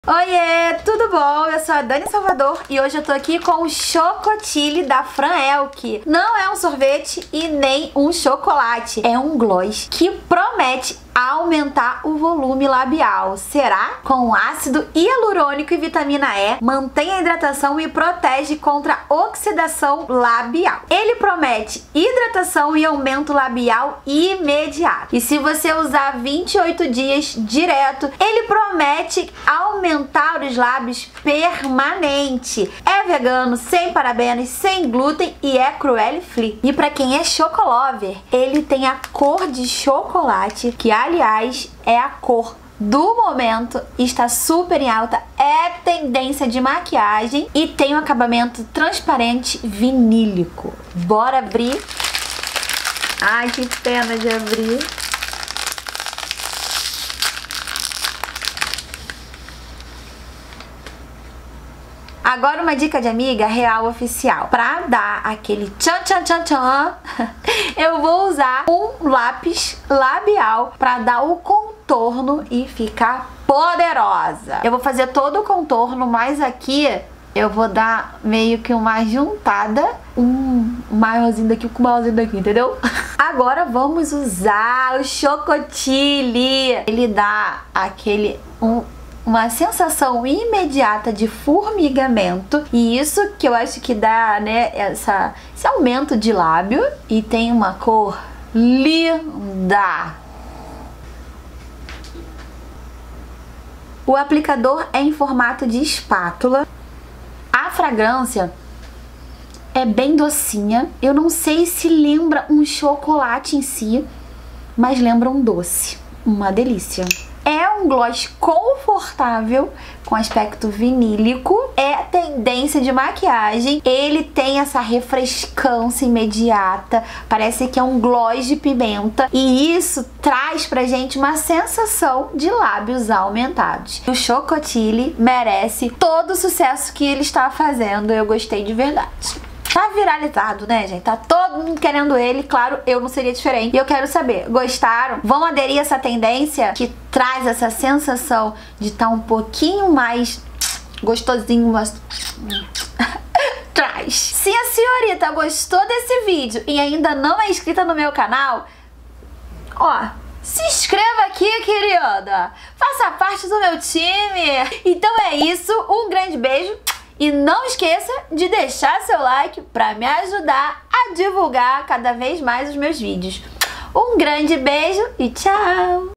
Oiê, tudo bom? Eu sou a Dani Salvador e hoje eu tô aqui com o Chocotili da Fran Elk. Não é um sorvete e nem um chocolate, é um gloss que promete aumentar o volume labial. Será? Com ácido hialurônico e vitamina E, mantém a hidratação e protege contra oxidação labial. Ele promete hidratação e aumento labial imediato. E se você usar 28 dias direto, ele promete aumentar os lábios permanente. É vegano, sem parabenos, sem glúten e é cruelty free. E para quem é chocolover, ele tem a cor de chocolate, que aliás é a cor do momento, está super em alta, é tendência de maquiagem e tem um acabamento transparente vinílico. Bora abrir? Ai, que pena de abrir. Agora uma dica de amiga real oficial. Pra dar aquele tchan tchan tchan tchan, eu vou usar um lápis labial pra dar o contorno e ficar poderosa. Eu vou fazer todo o contorno, mas aqui eu vou dar meio que uma juntada, um maiorzinho daqui com o maiorzinho daqui, entendeu? Agora vamos usar o Chocotili. Ele dá aquele uma sensação imediata de formigamento, e isso que eu acho que dá, né, esse aumento de lábio, e tem uma cor linda. O aplicador é em formato de espátula. A fragrância é bem docinha. Eu não sei se lembra um chocolate em si, mas lembra um doce. Uma delícia. É um gloss confortável, com aspecto vinílico, é tendência de maquiagem, ele tem essa refrescância imediata, parece que é um gloss de pimenta, e isso traz pra gente uma sensação de lábios aumentados. O Chocotili merece todo o sucesso que ele está fazendo, eu gostei de verdade. Tá viralizado, né, gente? Tá todo mundo querendo ele, claro, eu não seria diferente. E eu quero saber, gostaram? Vão aderir a essa tendência que traz essa sensação de estar um pouquinho mais gostosinho, mas traz. Se a senhorita gostou desse vídeo e ainda não é inscrita no meu canal, ó, se inscreva aqui, querida! Faça parte do meu time! Então é isso, um grande beijo! E não esqueça de deixar seu like para me ajudar a divulgar cada vez mais os meus vídeos. Um grande beijo e tchau!